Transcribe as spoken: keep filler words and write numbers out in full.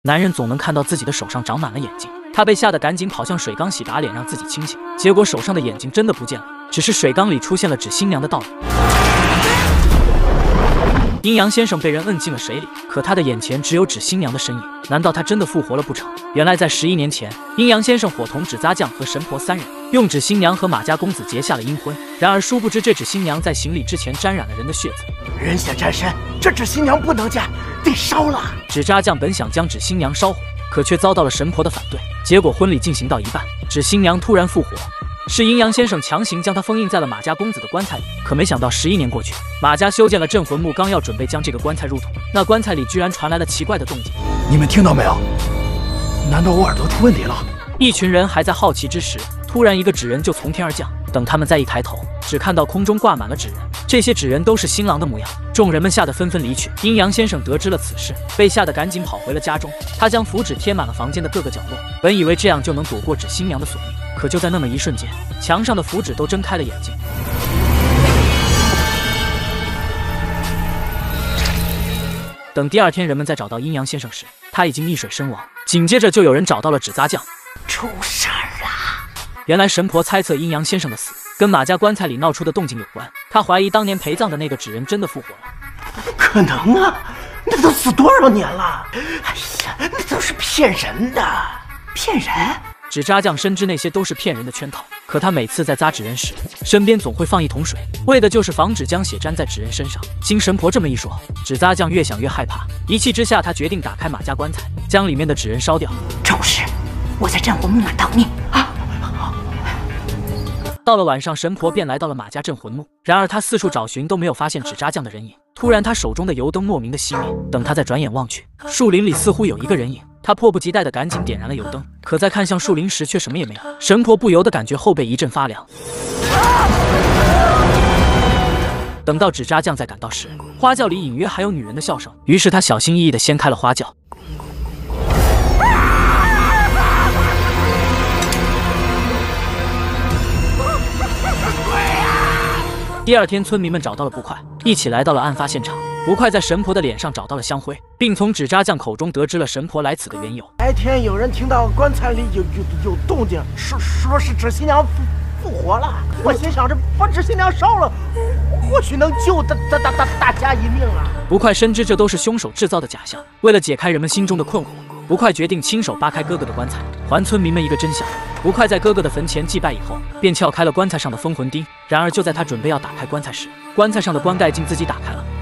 男人总能看到自己的手上长满了眼睛，他被吓得赶紧跑向水缸洗把脸，让自己清醒。结果手上的眼睛真的不见了，只是水缸里出现了指新娘的倒影。阴阳先生被人摁进了水里，可他的眼前只有指新娘的身影。难道他真的复活了不成？原来在十一年前，阴阳先生伙同纸扎匠和神婆三人，用纸新娘和马家公子结下了阴婚。然而殊不知，这纸新娘在行礼之前沾染了人的血渍。 人血沾身，这纸新娘不能嫁，得烧了。 纸扎匠本想将纸新娘烧火，可却遭到了神婆的反对。结果婚礼进行到一半，纸新娘突然复活。是阴阳先生强行将他封印在了马家公子的棺材里，可没想到十一年过去，马家修建了镇魂墓，刚要准备将这个棺材入土，那棺材里居然传来了奇怪的动静。 你们听到没有？难道我耳朵出问题了？ 一群人还在好奇之时，突然一个纸人就从天而降。等他们再一抬头，只看到空中挂满了纸人，这些纸人都是新郎的模样。众人们吓得纷纷离去。阴阳先生得知了此事，被吓得赶紧跑回了家中。他将符纸贴满了房间的各个角落，本以为这样就能躲过纸新娘的索命。可就在那么一瞬间，墙上的符纸都睁开了眼睛。等第二天人们在找到阴阳先生时，他已经溺水身亡。紧接着就有人找到了纸扎匠。 出事儿了！ 原来神婆猜测阴阳先生的死跟马家棺材里闹出的动静有关，他怀疑当年陪葬的那个纸人真的复活了。 不可能啊，那都死多少年了？哎呀，那都是骗人的，骗人！ 纸扎匠深知那些都是骗人的圈套，可他每次在扎纸人时，身边总会放一桶水，为的就是防止将血沾在纸人身上。经神婆这么一说，纸扎匠越想越害怕，一气之下，他决定打开马家棺材，将里面的纸人烧掉。 赵氏，我在镇魂墓那等你啊！ 到了晚上，神婆便来到了马家镇魂墓，然而他四处找寻都没有发现纸扎匠的人影。突然，他手中的油灯莫名的熄灭，等他再转眼望去，树林里似乎有一个人影。他迫不及待地赶紧点燃了油灯，可在看向树林时却什么也没有。神婆不由得感觉后背一阵发凉。等到纸扎匠再赶到时，花轿里隐约还有女人的笑声，于是他小心翼翼地掀开了花轿。第二天，村民们找到了不快，一起来到了案发现场。不快在神婆的脸上找到了香灰，并从纸扎匠口中得知了神婆来此的缘由。 白天有人听到棺材里有有有动静，说说是纸新娘复复活了。我心想着把纸新娘烧了，或许能救大大大大大家一命啊！ 不快深知这都是凶手制造的假象，为了解开人们心中的困惑，不快决定亲手扒开哥哥的棺材，还村民们一个真相。不快在哥哥的坟前祭拜以后，便撬开了棺材上的封魂钉。然而就在他准备要打开棺材时，棺材上的棺盖竟自己打开了。